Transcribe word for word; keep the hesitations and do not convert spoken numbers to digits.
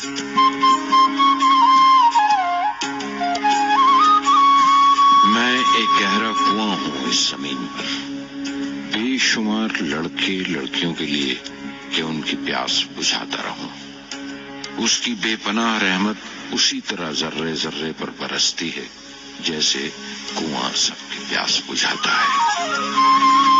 मैं एक गहरा कुआं हूँ इस जमीन पर, बेशुमार लड़के लड़कियों के लिए कि उनकी प्यास बुझाता रहूं। उसकी बेपनाह रहमत उसी तरह जर्रे जर्रे पर बरसती है जैसे कुआं सबकी प्यास बुझाता है।